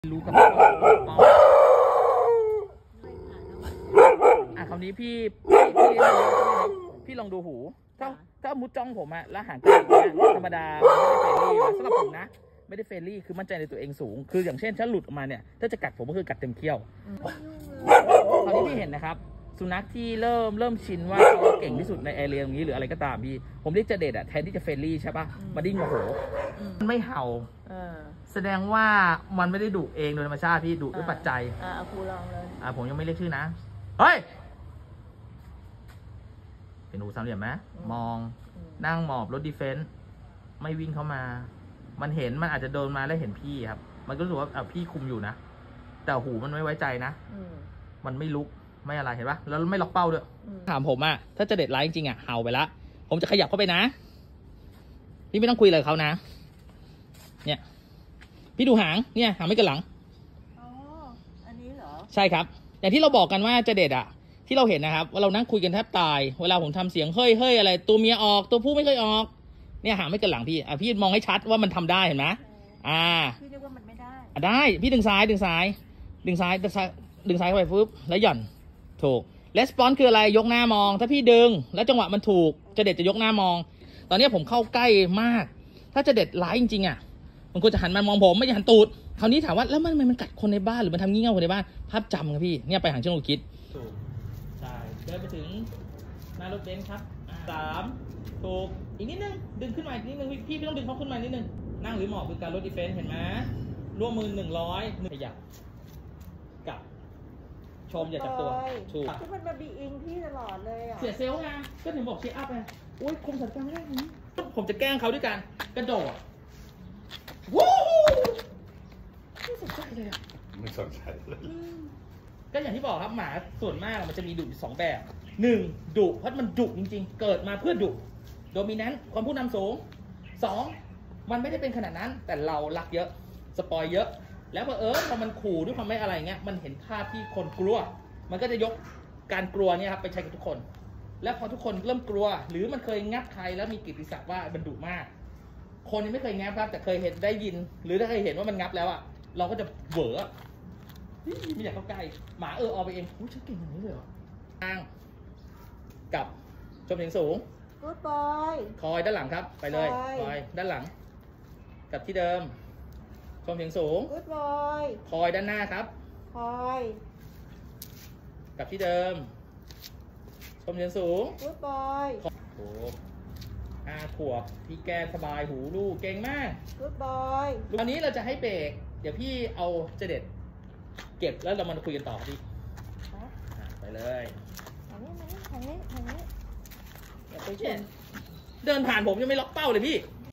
รู้กับคำนี้พี่ลองดูหูถ้ามุดจ้องผมอะแล้วหางกระดิกธรรมดาไม่ได้เฟรนลี่สำหรับผมนะไม่ได้เฟรนลี่คือมั่นใจในตัวเองสูงคืออย่างเช่นถ้าหลุดออกมาเนี่ยถ้าจะกัดผมก็คือกัดเต็มเขี้ยวคราวนี้พี่เห็นนะครับสุนัขที่เริ่มชินว่าเขาเก่งที่สุดในแอเรียตรงนี้หรืออะไรก็ตามพี่ผมเรียกเจเด็ดอะแทนที่จะเฟรนลี่ใช่ปะมาดิ้นโมโหมันไม่เห่าแสดงว่ามันไม่ได้ดุเองโดยธรรมชาติพี่ดุด้วยปัจจัยครูลองเลยผมยังไม่เรียกชื่อนะเฮ้ยเห็นหนูสามเหลี่ยมไหมมองนั่งหมอบรถดีเฟนส์ไม่วิ่งเข้ามามันเห็นมันอาจจะโดนมาแล้วเห็นพี่ครับมันก็รู้สึกว่าพี่คุมอยู่นะแต่หูมันไม่ไว้ใจนะมันไม่ลุกไม่อะไรเห็นปะแล้วไม่ล็อกเป้าด้วยถามผมอะถ้าจะเด็ดร้ายจริงๆอะเห่าไปละผมจะขยับเข้าไปนะพี่ไม่ต้องคุยอะไรกับเขานะเนี่ยพี่ดูหางเนี่ยหางไม่กระหลังอ๋ออันนี้เหรอใช่ครับอย่างที่เราบอกกันว่าจะเด็ดอะที่เราเห็นนะครับว่าเรานั่งคุยกันแทบตายเวลาผมทำเสียงเฮ้ยอะไรตัวเมียออกตัวผู้ไม่เคยออกเนี่ยหางไม่กระหลังพี่พี่มองให้ชัดว่ามันทำได้เห็นไหมพี่เรียกว่ามันไม่ได้ได้พี่ดึงซ้ายเข้าไปปุ๊บแล้วหย่อนถูกレスปอนส์คืออะไรยกหน้ามองถ้าพี่ดึงแล้วจังหวะมันถูกจะเด็ดจะยกหน้ามองตอนนี้ผมเข้าใกล้มากถ้าจะเด็ดร้ายจริงๆมันควรจะหันมามองผมไม่ใช่หันตูดคราวนี้ถามว่าแล้วมันกัดคนในบ้านหรือมันทำงี่เง่าคนในบ้านภาพจำครับพี่เนี่ยไปหางเชิงลูกคิดถูกใช่เดินไปถึงหน้ารถเบนซ์ครับ3ถูกอีกนิดนึงดึงขึ้นมาอีกนิดนึงพี่ไม่ต้องดึงเขาขึ้นมานิดนึงนั่งหรือหมอบคือการรถดีเฟนส์เห็นไหมร่วมมือ100ขยับกับชมอย่าจับตัวถูกที่มันมาบีอิงพี่ตลอดเลยเสียเซลล์ไงก็ถึงบอกเชียร์อัพไงโอ้ยคุมสถานการณ์ไม่ได้ผมจะแกล้งเขาด้วยกันกระโดดวู้ไม่สนใจเลยไม่สนใจเลยก็อย่างที่บอกครับหมาส่วนมากมันจะมีดุอยู่2แบบ1ดุเพราะมันดุจริงๆเกิดมาเพื่อดุโดมิแนนต์ความผู้นำสูง2มันไม่ได้เป็นขนาดนั้นแต่เรารักเยอะสปอยเยอะแล้วพอมันขู่ด้วยความไม่อะไรเงี้ยมันเห็นภาพที่คนกลัวมันก็จะยกการกลัวเนี่ยครับไปใช้กับทุกคนแล้วพอทุกคนเริ่มกลัวหรือมันเคยงับใครแล้วมีกิตติศัพท์ว่ามันดุมากคนยังไม่เคยงับครับแต่เคยเห็นได้ยินหรือถ้าเคยเห็นว่ามันงับแล้วเราก็จะเหวอไม่อยากเข้าใกล้หมาเอาไปเองโอ้ยฉันเก่งอย่างนี้เลยเหรอตั้งกับชมเสียงสูงกู๊ดบอยคอยด้านหลังครับไปเลยคอยด้านหลังกับที่เดิมชมเสียงสูงกู๊ดบอยคอยด้านหน้าครับคอยกับที่เดิมชมเสียงสูงกู๊ดบอยโอ้5 ขวบพี่แกสบายหูลูกเก่งมากกู๊ดบอยตอนนี้เราจะให้เบรกเดี๋ยวพี่เอาเจเด็ดเก็บแล้วเรามาคุยกันต่อพี่ไปเลยทางนี้อย่าไปชนเดินผ่านผมยังไม่ล็อกเป้าเลยพี่